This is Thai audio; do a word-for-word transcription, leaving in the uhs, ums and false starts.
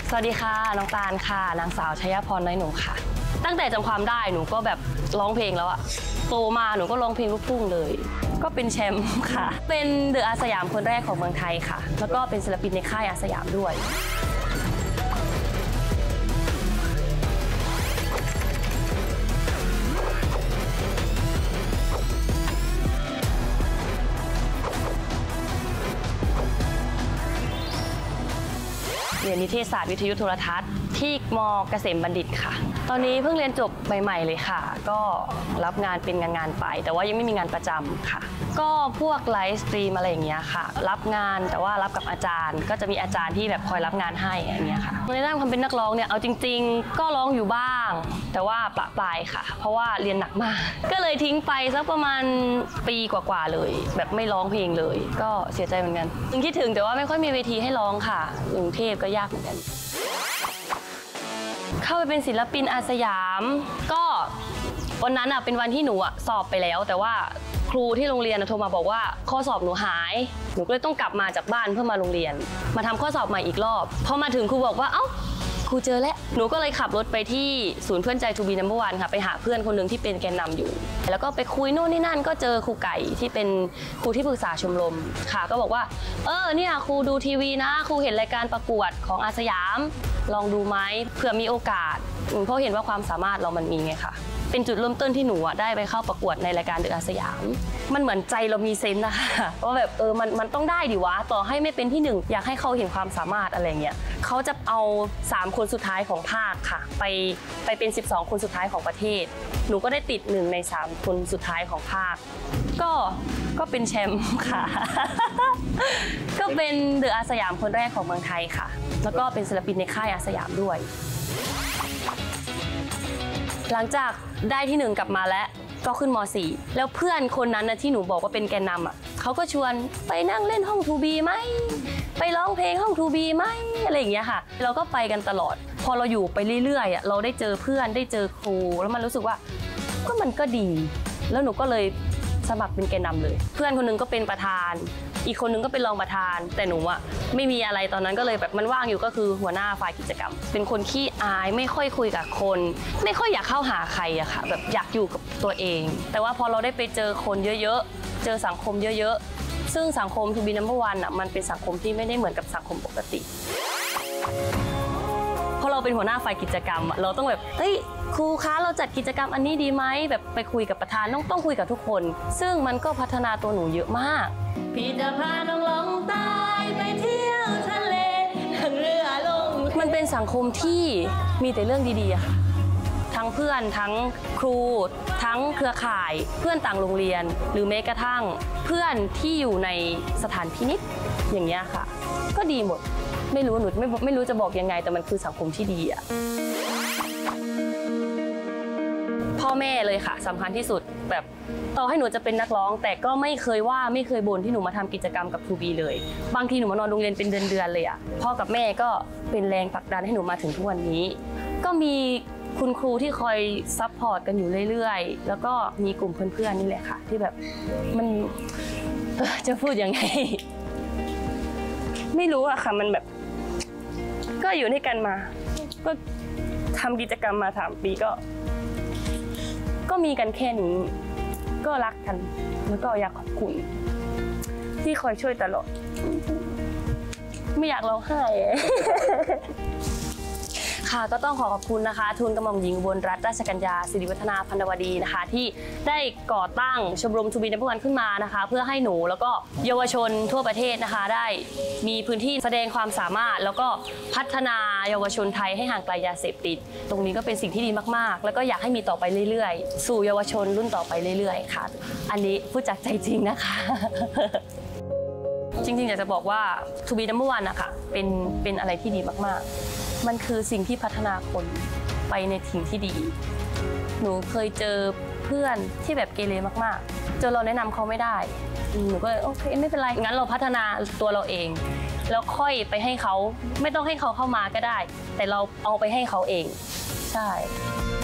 สวัสดีค่ะน้องตาลค่ะนางสาวชยพรน้อยหนูค่ะตั้งแต่จำความได้หนูก็แบบร้องเพลงแล้วอะโตมาหนูก็ร้องเพลงลูกทุ่งเลยก็เป็นแชมป์ค่ะเป็นเดอะอาสยามคนแรกของเมืองไทยค่ะแล้วก็เป็นศิลปินในค่ายอาสยามด้วยเรียนนิเทศศาสตร์วิทยุโทรทัศน์ที่ม.เกษมบัณฑิตค่ะตอนนี้เพิ่งเรียนจบใหม่ๆเลยค่ะก็รับงานเป็นงานๆไปแต่ว่ายังไม่มีงานประจำค่ะก็พวกไลฟ์สตรีมอะไรอย่างเงี้ยค่ะรับงานแต่ว่ารับกับอาจารย์ก็จะมีอาจารย์ที่แบบคอยรับงานให้อย่างเงี้ยค่ะในด้านความเป็นนักร้องเนี่ยเอาจริงๆก็ร้องอยู่บ้างแต่ว่าปะปลายค่ะเพราะว่าเรียนหนักมากก็เลยทิ้งไปสักประมาณปีกว่าๆเลยแบบไม่ร้องเพลงเลยก็เสียใจเหมือนกันยังคิดถึงแต่ว่าไม่ค่อยมีเวทีให้ร้องค่ะกรุงเทพก็ยากเหมือนกันเข้าไปเป็นศิลปินอาสยามก็วันนั้นอ่ะเป็นวันที่หนูอ่ะสอบไปแล้วแต่ว่าครูที่โรงเรียนโทรมาบอกว่าข้อสอบหนูหายหนูก็เลยต้องกลับมาจากบ้านเพื่อมาโรงเรียนมาทำข้อสอบใหม่อีกรอบพอมาถึงครูบอกว่าเอ้าครูเจอแล้วหนูก็เลยขับรถไปที่ศูนย์เพื่อนใจทูบีนัมเบอร์วันค่ะไปหาเพื่อนคนหนึ่งที่เป็นแกนนำอยู่แล้วก็ไปคุยโน่นนี่นั่นก็เจอครูไก่ที่เป็นครูที่ปรึกษาชมรมค่ะก็บอกว่าเออเนี่ยครูดูทีวีนะครูเห็นรายการประกวดของอาสยามลองดูไหมเผื่อมีโอกาสเพราะเห็นว่าความสามารถเรามันมีไงค่ะเป็นจุดเริ่มต้นที่หนูได้ไปเข้าประกวดในรายการเดอะอาสยามมันเหมือนใจเรามีเซนส์นะคะว่าแบบเออมันมันต้องได้ดิวะต่อให้ไม่เป็นที่หนึ่งอยากให้เขาเห็นความสามารถอะไรเงี้ยเขาจะเอาสามคนสุดท้ายของภาคค่ะไปไปเป็นสิบสองคนสุดท้ายของประเทศหนูก็ได้ติดหนึ่งในสามคนสุดท้ายของภาคก็ก็เป็นแชมป์ค่ะ ก็เป็นเดอะอาสยามคนแรกของเมืองไทยค่ะแล้วก็เป็นศิลปินในค่ายอาสยามด้วยหลังจากได้ที่หนึ่งกลับมาแล้วก็ขึ้นม.สี่แล้วเพื่อนคนนั้นนะที่หนูบอกว่าเป็นแกนนำอ่ะเขาก็ชวนไปนั่งเล่นห้องทูบีไหมไปร้องเพลงห้องทูบีไหมอะไรอย่างเงี้ยค่ะเราก็ไปกันตลอดพอเราอยู่ไปเรื่อยๆอ่ะเราได้เจอเพื่อนได้เจอครูแล้วมันรู้สึกว่าก็มันก็ดีแล้วหนูก็เลยสมัครเป็นแกนนำเลยเพื่อนคนนึงก็เป็นประธานอีกคนนึงก็เป็นรองประธานแต่หนูอะไม่มีอะไรตอนนั้นก็เลยแบบมันว่างอยู่ก็คือหัวหน้าฝ่ายกิจกรรมเป็นคนขี้อายไม่ค่อยคุยกับคนไม่ค่อยอยากเข้าหาใครอะค่ะแบบอยากอยู่กับตัวเองแต่ว่าพอเราได้ไปเจอคนเยอะๆเจอสังคมเยอะๆซึ่งสังคมทูบีนัมเบอร์วันอะมันเป็นสังคมที่ไม่ได้เหมือนกับสังคมปกติพอเราเป็นหัวหน้าฝ่ายกิจกรรมเราต้องแบบเฮ้ยครูคะเราจัดกิจกรรมอันนี้ดีไหมแบบไปคุยกับประธานต้องต้องคุยกับทุกคนซึ่งมันก็พัฒนาตัวหนูเยอะมากพี่จะพาน้องลงใต้ไปเที่ยวทะเลนั่งเรือลงมันเป็นสังคมที่มีแต่เรื่องดีๆอะค่ะทั้งเพื่อนทั้งครูทั้งเครือข่ายเพื่อนต่างโรงเรียนหรือแม้กระทั่งเพื่อนที่อยู่ในสถานพินิจอย่างเงี้ยค่ะก็ดีหมดไม่รู้หนูไม่ไม่รู้จะบอกยังไงแต่มันคือสังคมที่ดีอะพ่อแม่เลยค่ะสำคัญที่สุดแบบต่อให้หนูจะเป็นนักร้องแต่ก็ไม่เคยว่าไม่เคยบ่นที่หนูมาทำกิจกรรมกับทูบีเลยบางทีหนูมานอนโรงเรียนเป็นเดือนๆเลยอ่ะพ่อกับแม่ก็เป็นแรงผลักดันให้หนูมาถึงทุกวันนี้ก็มีคุณครูที่คอยซัพพอร์ตกันอยู่เรื่อยๆแล้วก็มีกลุ่มเพื่อนๆนี่แหละค่ะที่แบบมันจะพูดยังไงไม่รู้อะค่ะมันแบบก็อยู่ด้วยกันมาก็ทำกิจกรรมมาสามปีก็ก็มีกันแค่นี้ก็รักกันแล้วก็อยากขอบคุณที่คอยช่วยตลอดไม่อยากร้องไห้ค่ะก็ต้องขอขอบคุณนะคะทูลกระหม่อมหญิงอุบลรัตนราชกัญญาสิริวัฒนาพันวดีนะคะที่ได้ก่อตั้งชมรมทูบีนัมเบอร์วันขึ้นมานะคะเพื่อให้หนูแล้วก็เยาวชนทั่วประเทศนะคะได้มีพื้นที่แสดงความสามารถแล้วก็พัฒนาเยาวชนไทยให้ห่างไกลยาเสพติดตรงนี้ก็เป็นสิ่งที่ดีมากๆแล้วก็อยากให้มีต่อไปเรื่อยๆสู่เยาวชนรุ่นต่อไปเรื่อยๆค่ะอันนี้พูดจากใจจริงนะคะจริงๆอยากจะบอกว่าทูบีนัมเบอร์วันนะคะเป็นเป็นอะไรที่ดีมากๆมันคือสิ่งที่พัฒนาคนไปในสิ่งที่ดีหนูเคยเจอเพื่อนที่แบบเกเรมากๆจนเราแนะนำเขาไม่ได้หนูก็เลยโอเคไม่เป็นไรงั้นเราพัฒนาตัวเราเองแล้วค่อยไปให้เขาไม่ต้องให้เขาเข้ามาก็ได้แต่เราเอาไปให้เขาเองใช่